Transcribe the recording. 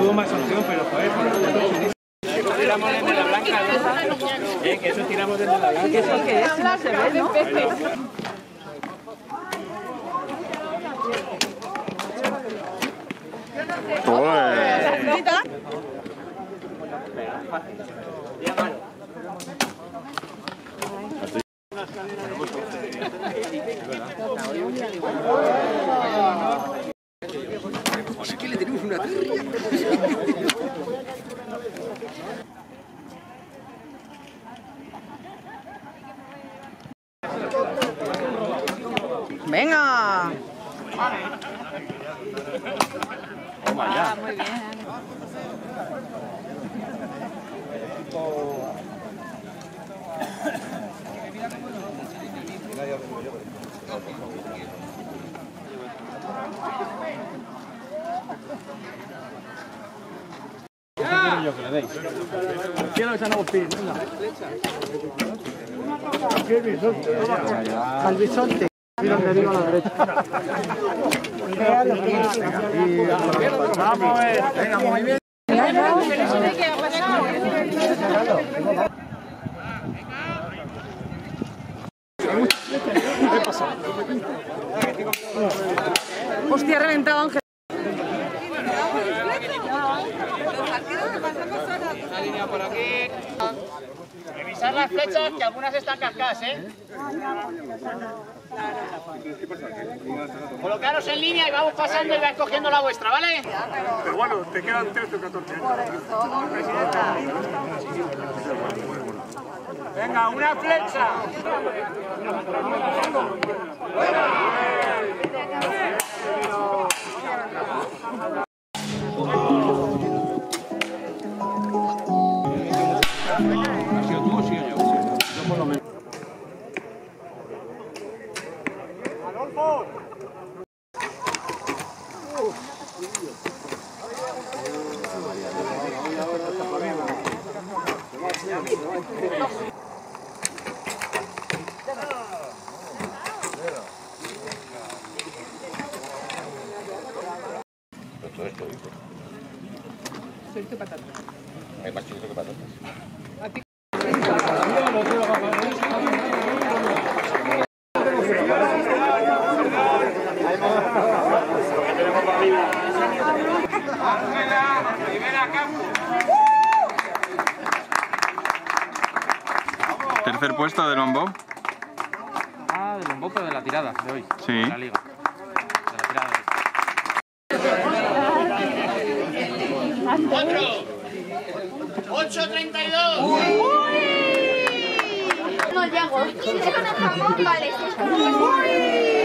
hubo más opción, pero joder, eso tiramos desde la blanca, ¿no? Que eso tiramos desde la blanca. ¿Eso qué es? No se ve, ¿no? Así que le tenemos una tirria. ¡Venga! Ah, muy bien. Yo que le deis. Quiero que San Agustín, venga. Al bisonte. Y donde digo a la derecha. Vamos a ver. Venga, muy bien. ¿Qué pasó? Hostia, ha reventado, Ángel. Una línea por aquí. Revisar las flechas, que algunas están cascadas, ¿eh? Colocaros en línea y vamos pasando y vais cogiendo la vuestra, ¿vale? Pero bueno, te quedan 13 o 14 años. Presidenta. Venga, una flecha. ¿Has sido tú o sí yo? Yo por lo menos. ¡Adolfo! Todo esto, ¿viste? Chorizo y patatas. Hay más chorizo que patatas. Tercer puesto de longbow. Ah, del longbow, pero de la tirada de hoy. Sí. De la liga. De la tirada de hoy. 8:32. No llego. ¿Quién se con el jamón? Vale.